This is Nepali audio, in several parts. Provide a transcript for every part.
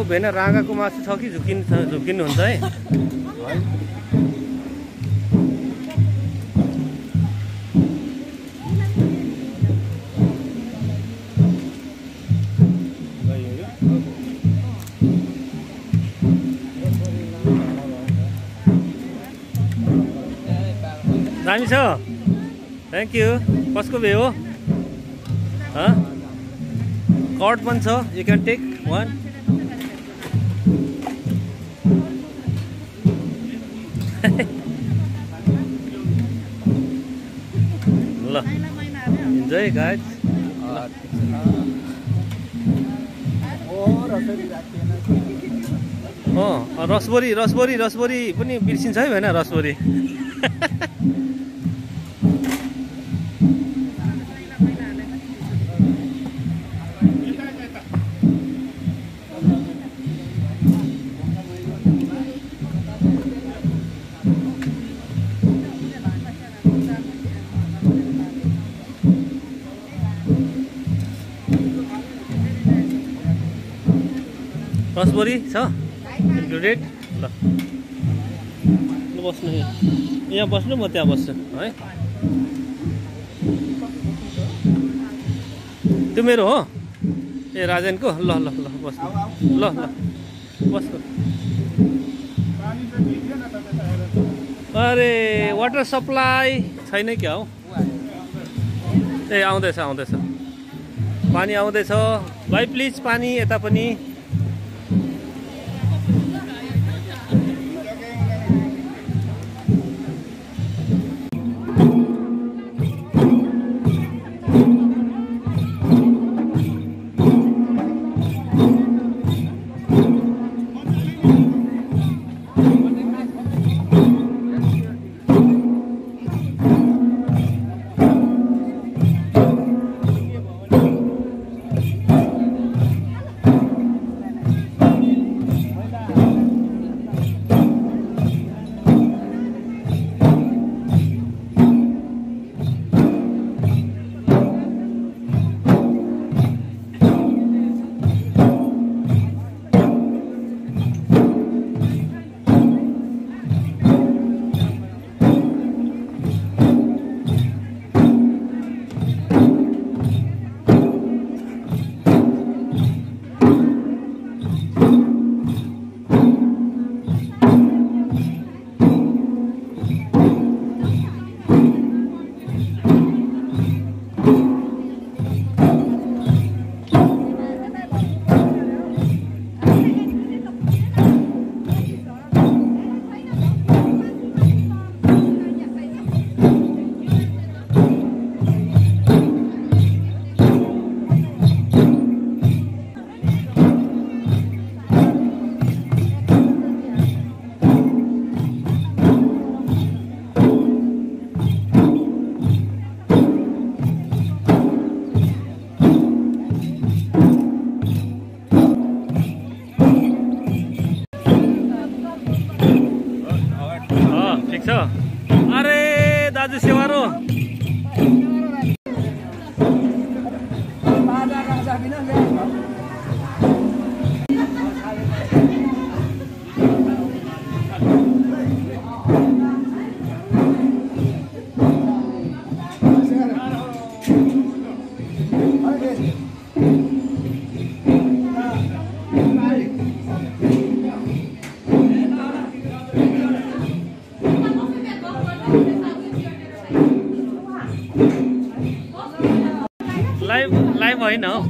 होइन राँगाको मासु छ कि झुकिनुहुन्छ है दामी छ थ्याङ्क यू कसको भे हो कर्ड पनि छ यु क्यान टेक वान ल इन्जोय गाइज रसबरी पनि बिर्सिन्छ है भएन रसबरी रसबरी छ इन्क्लुडेड ल बस्नु यहाँ बस्नु म त्यहाँ बस्छु है त्यो मेरो हो ए राजेनको ल ल ल बस्नु ल ल बस्नु अरे वाटर सप्लाई छैन क्या हो ए आउँदैछ पानी आउँदैछ भाइ प्लिज पानी यता पनि अरे दाजु सेवारो लाइभ होइन हो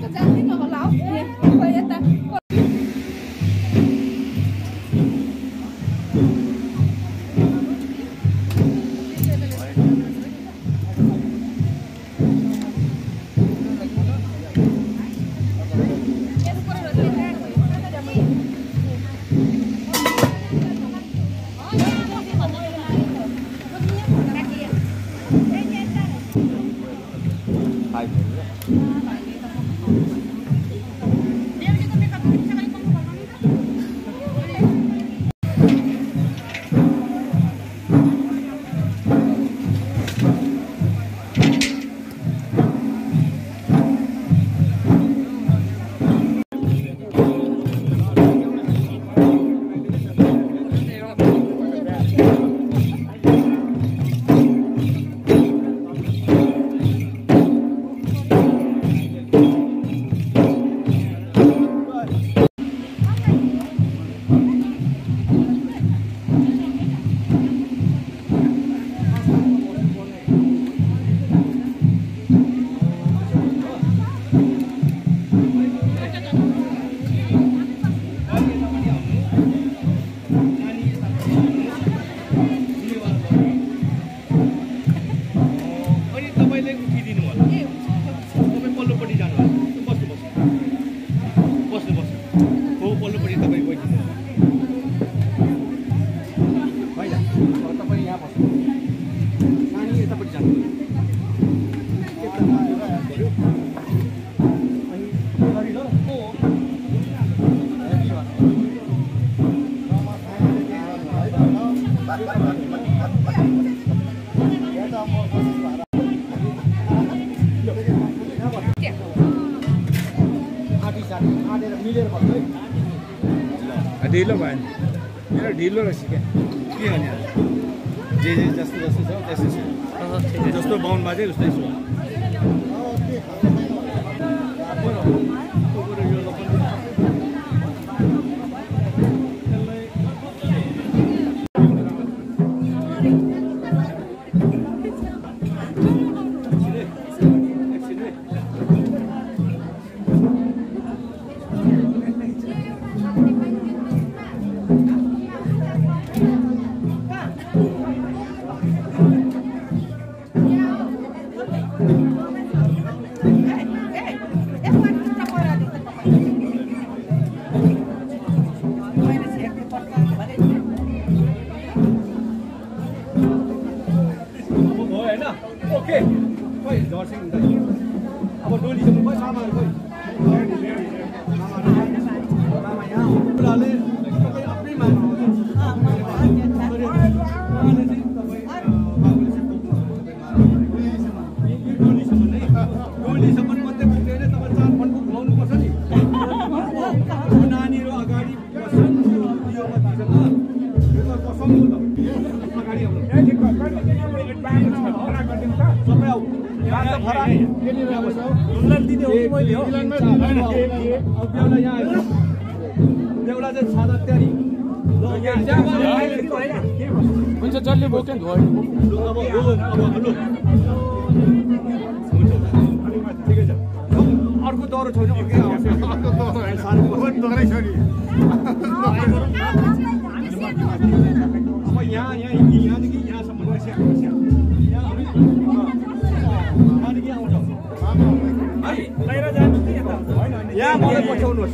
ढिलो भयो नि मेरो ढिलो रहेछ क्या के हो नि जे जस्तो जस्तो छ त्यस्तै छ जस्तो बाहुन बाजे उस्तै छ हुन्छ जसले बोक्यो नि अर्को दौरो छोड्नु अर्कै आउँछ अब यहाँदेखि यहाँसम्म यहाँ मलाई पठाउनुहोस्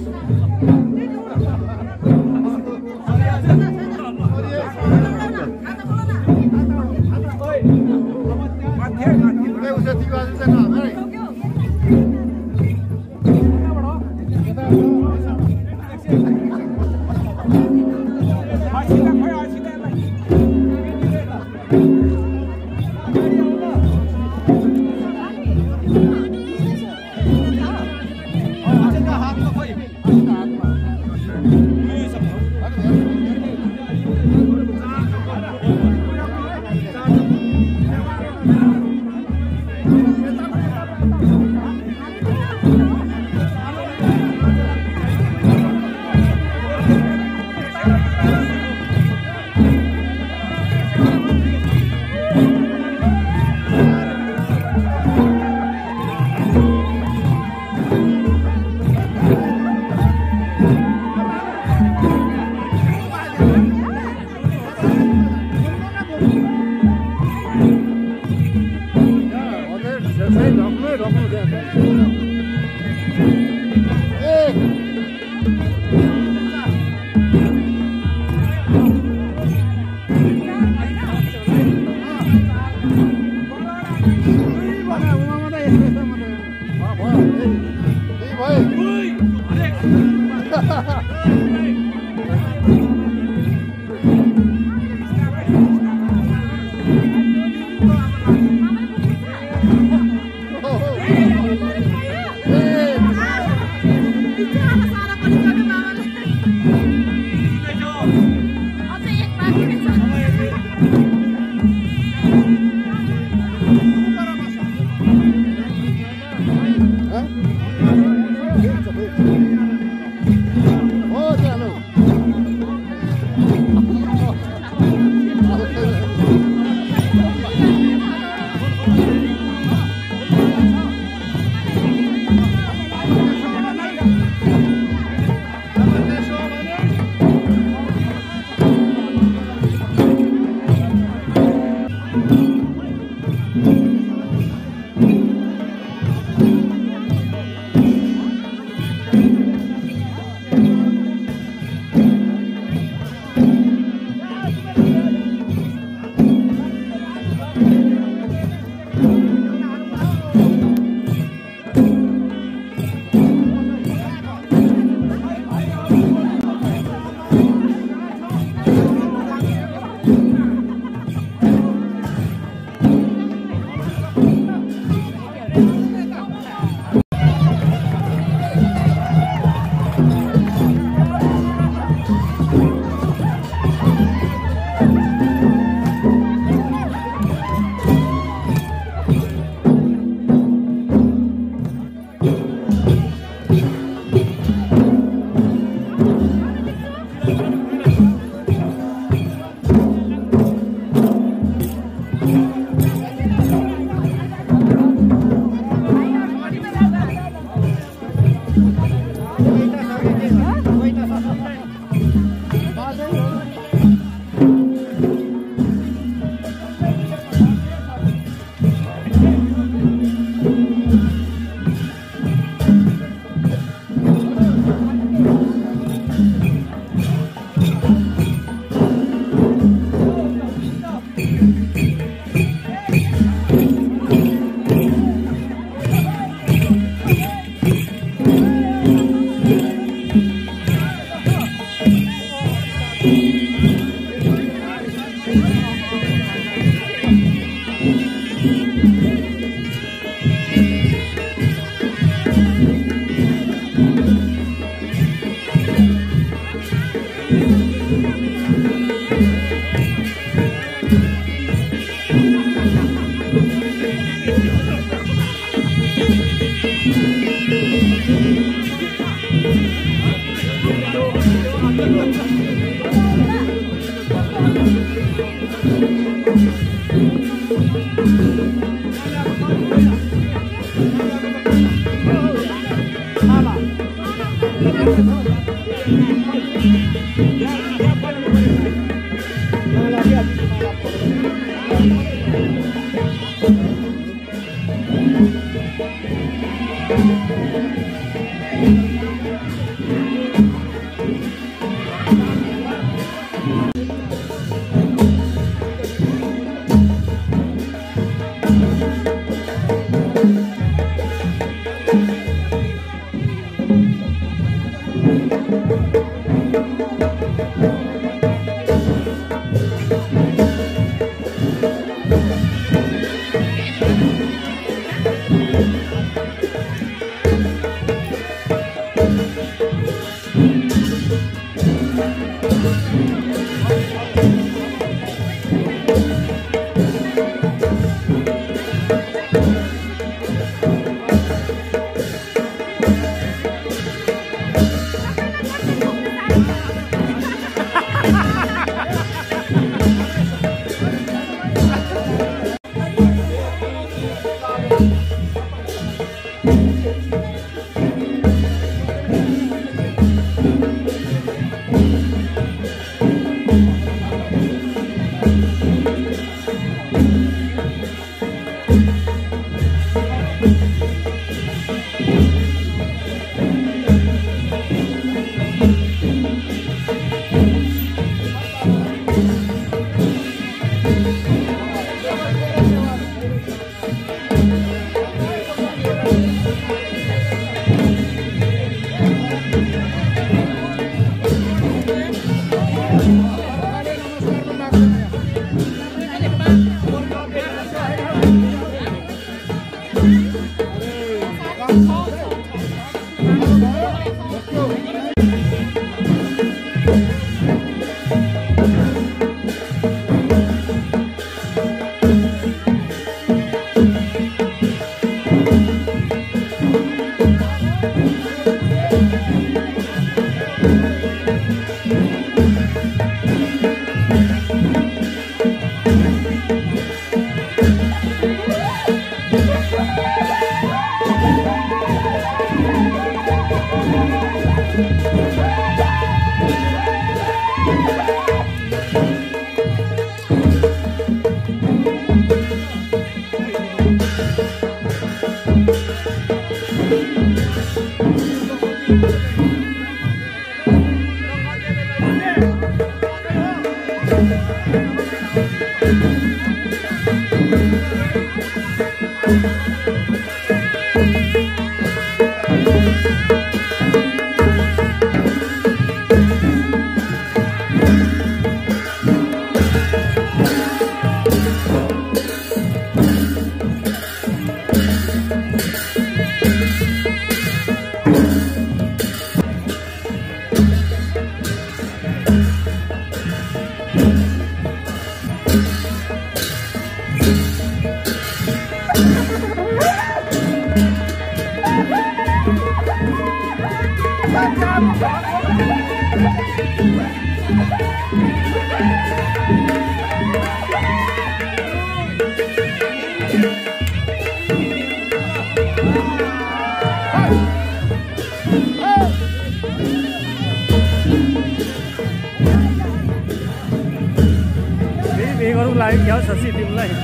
Lại kéo sở xịt tìm lại.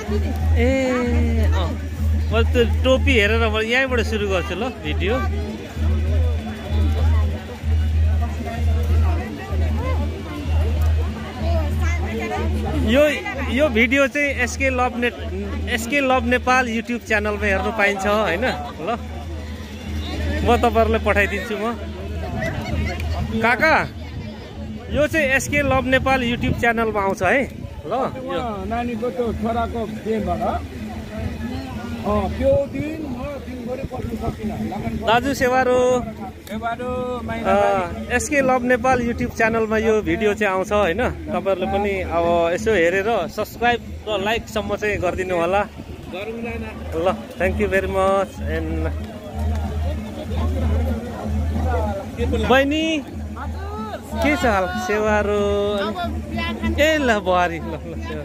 ए अँ म त्यो टोपी हेरेर म यहीँबाट सुरु गर्छु ल भिडियो यो भिडियो चाहिँ एसके लभ नेपाल युट्युब च्यानलमा हेर्नु पाइन्छ हैन ल म तपाईहरुलाई पठाइदिन्छु म काका यो चाहिँ एसके लभ नेपाल युट्युब च्यानलमा आउँछ है ल यो नानीको त्यो छोराको बिहेबाट त्यो दिन म दिनभरि बस्नु सकिन दाजु सेवारो एसके लभ नेपाल युट्युब च्यानलमा यो भिडियो चाहिँ आउँछ हैन तपाईहरुले पनि अब यसो हेरेर सब्स्क्राइब र लाइक सम्म चाहिँ गरिदिनु होला ल thank you very much and बहिनी के छ हाल सेवारो ए ल बुहारी ल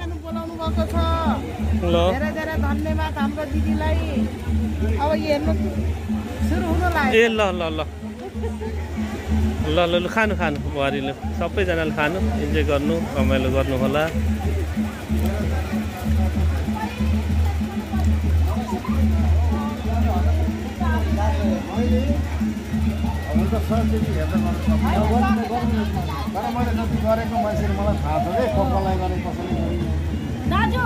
ल धेरै धेरै धन्यवाद हाम्रो दिदीलाई अब हेर्नु सुरु हुन लाग्यो ए ल ल ल ल ल ल खानु खानु बुहारीले सबैजनाले खानु इन्जोय गर्नु रमाइलो गर्नु होला दाजु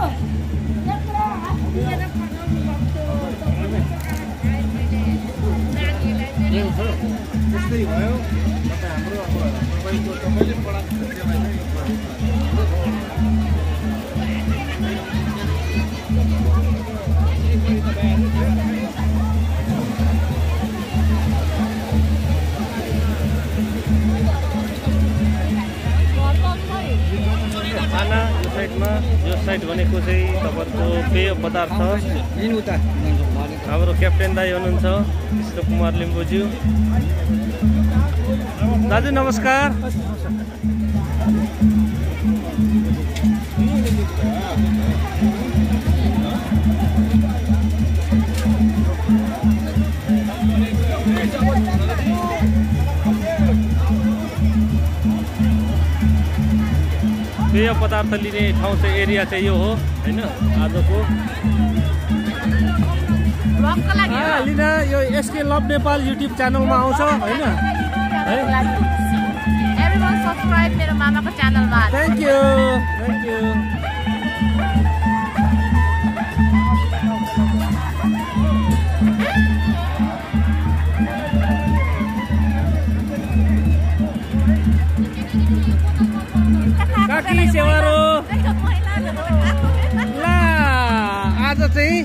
त्यस्तै भयो हाम्रो अब तपाईले खाना यो साइड भनेको चाहिँ तपाईहरुको पेय पदार्थ हाम्रो क्याप्टेन दाइ हुनुहुन्छ कृष्ण कुमार लिम्बुज्यू दाजु नमस्कार पेय पदार्थ लिने ठाउँ चाहिँ एरिया चाहिँ यो हो हैन आजको लिना यो एसके लभ नेपाल युट्युब च्यानलमा आउँछ हैन एभ्रीवन सब्स्क्राइब मेरो मामाको च्यानलमा थ्यांक यू काकी सेवारो ला आज चाहिँ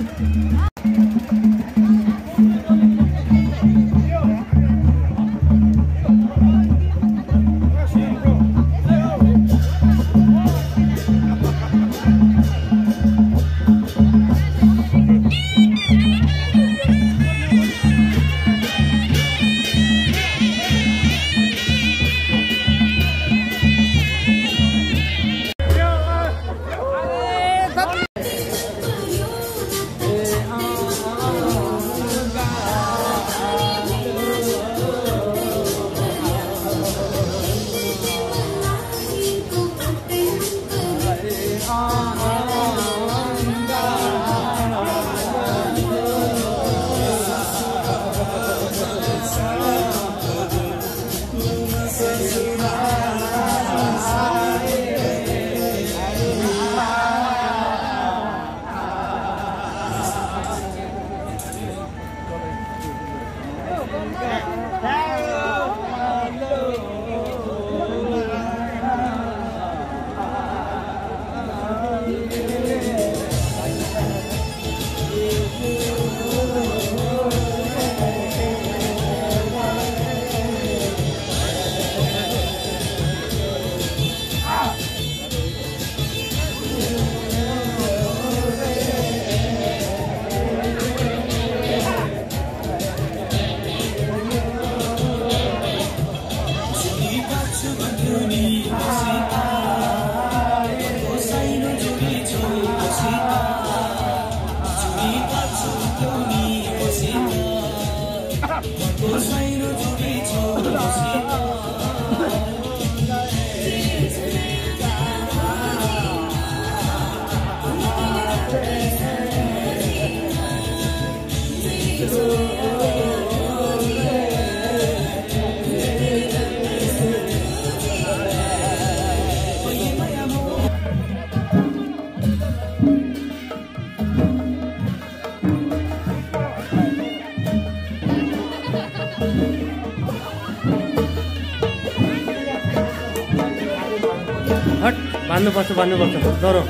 भन्नुपर्छ डरो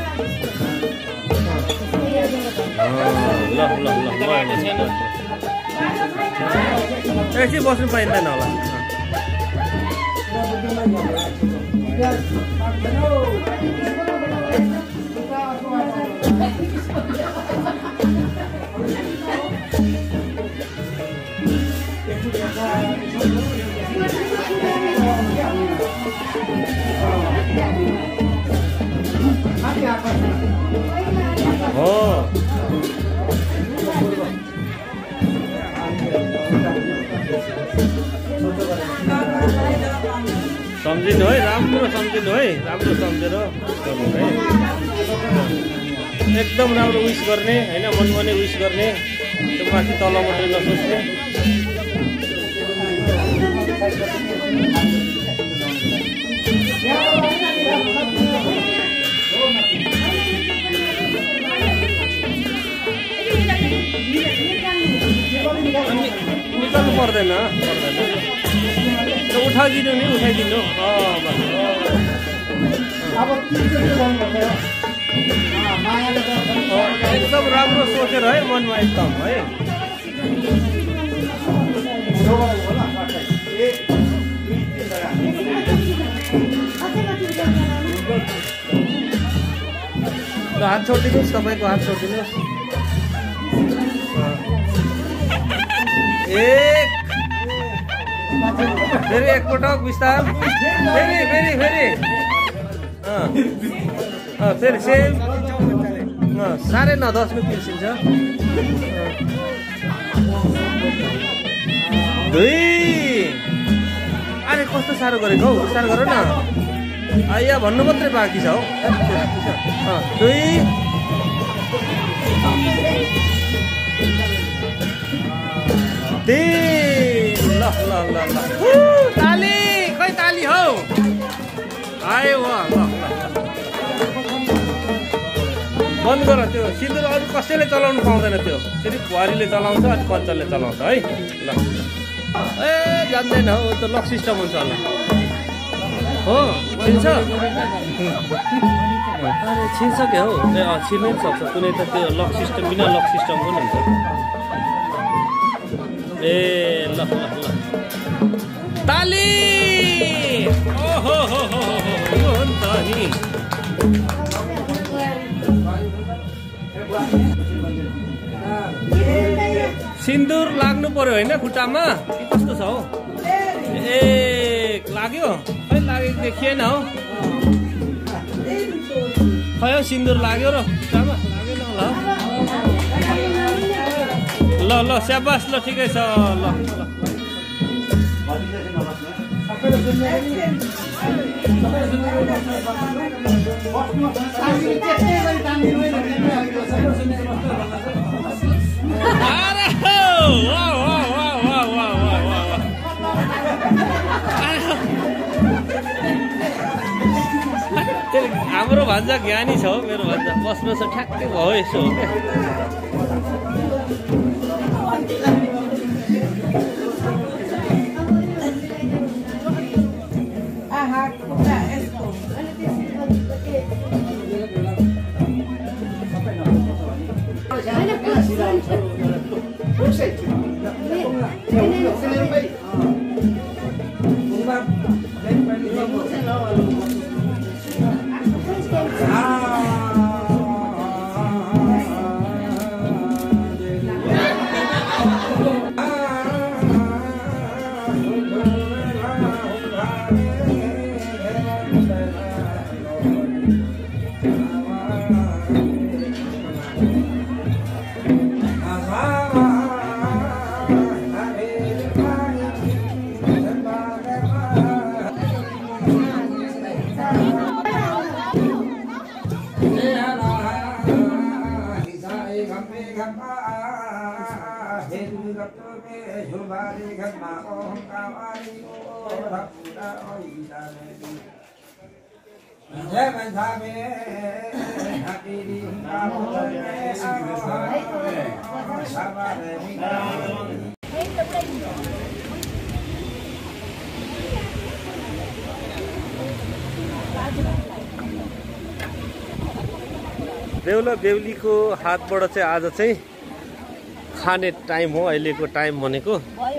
ल एकछिन बस्नु पाइँदैन होला हो सम्झिनु है राम्रो सम्झिनु है राम्रो सम्झेर गर्नु है एकदम राम्रो विश गर्ने होइन मनमा नै विश गर्ने त्यो माथि तल मात्रै नसोच्ने निकाल्नु पर्दैन उठाइदिनु नि उठाइदिनु एकदम राम्रो सोचेर है मनमा एकदम है हात छोडिदिनुहोस् तपाईँको हात छोडिदिनुहोस् फेरि एकपटक बिस्तार फेरि फेरि सेम साह्रै नदस्नु बिर्सिन्छ अरे कस्तो साह्रो गरेको हौ बिस्तार गर न आइया भन्नु मात्रै बाँकी छ हौ ल ताली खै ताली हौ आयो ल बन्द गर त्यो सिन्दुर अरू कसैले चलाउनु पाउँदैन त्यो फेरि बुहारीले चलाउँछ अनि कञ्चनले चलाउँछ है ल ए जान्दैन हौ त्यो लक सिस्टम हुन्छ होला हो छिन्छ अरे छिन्सक्यो हौ ए छिर्नै सक्छ कुनै त त्यो लक सिस्टम बिना लक सिस्टम पनि हुन्छ ए ल ताली ओहो हो यो हो त नि सिन्दुर लाग्नु पर्यो होइन खुट्टामा कि कस्तो छ हौ ए लाग्यो खै लागेको देखिएन हौ खै हौ सिन्दुर लाग्यो र खुट्टामा लागेन होला ल स्याबास ल ठिकै छ ल हाम्रो भान्जा ज्ञानी छ हौ मेरो भान्जा बस्नु छ ठ्याक्कै भयो यसो हो क्या बेहुला बेहुलीको हातबाट चाहिँ आज चाहिँ खाने टाइम हो अहिलेको टाइम भनेको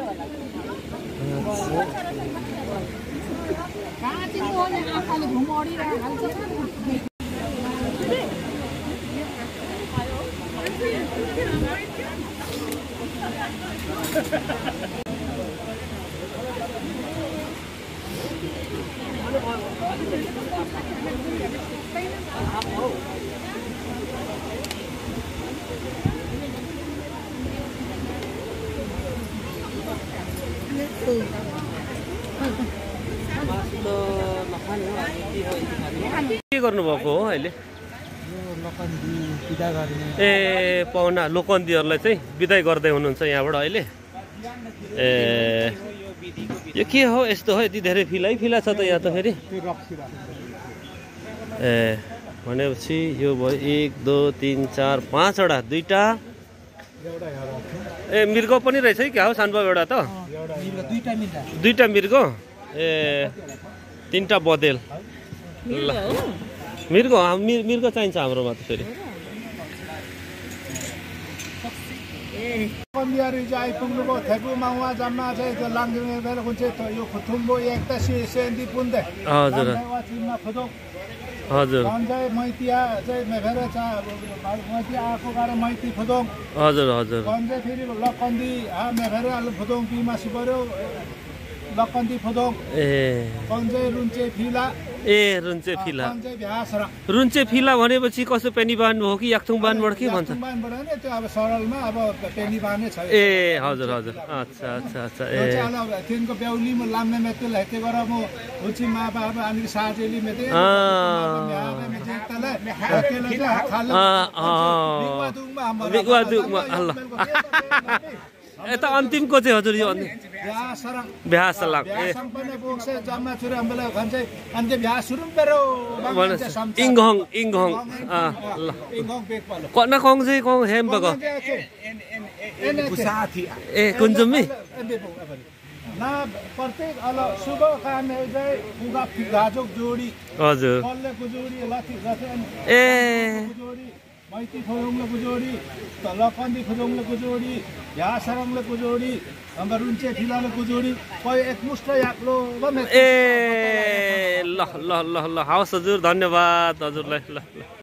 के गर्नुभएको हो अहिले ए पाहुना लोकन्तीहरूलाई चाहिँ बिदाई गर्दै हुनुहुन्छ यहाँबाट अहिले ए यो के हो यस्तो हो यति धेरै फिला छ त यहाँ त फेरि ए भनेपछि यो भयो 1 2 3 4 5 वटा दुईटा ए मृग पनि रहेछ है क्या हो सानबाबु एउटा त दुईटा मृग ए तीनटा बदेल ल मृग चाहिन्छ हाम्रोमा त फेरि आइपुग्नुभयो थेपुमा उहाँ जम्मा चाहिँ त्यो लाङजुङ यो खुथुम्बो एकता सेन्दी पुन्दै हजुर हजुर मैतिया चाहिँ मेफेर मैतिया आएको गाह्रो मैती फुदोङ हजुर हजुर गन्जे फेरि लकन्दी मेफेर आलु फुदोङ पिमासी पऱ्यो लकन्दी फुदोङ ए गन्जे रुन्चे फिला ए रुन्चे फिला भनेपछि कसो पेनी बान्नु हो कि याक्थुङ बान्डबाट के भन्छ त्यो अब सरलमा अब पेनी बान्ने छ ए हजुर हजुर अच्छा अच्छा अच्छा ए तिनको बेहुली म लाम्ने मेते लैते गर म हुची मा बाबा अनि साजेली मेते यता अन्तिमको चाहिँ हजुर यो भ्यासलाङ इङहङ ल कना कङ चाहिँ कङ हेम बग ए कुन्जुमी ना प्रत्येक अलग शुभ काम चाहिँ पुगा फिगाजोक जोडी हजुर कल्लेको जोडी लाठी लाठी ए मैती खोलङलेको जोडी लकन्दी खोलङलेको जोडी यासरङलेको जोडी हाम्रो रुन्चे फिलालेको जोडी कोही एकमुष्ट याक्लो ए ल ल ल ल हवस् हजुर धन्यवाद हजुरलाई ल ल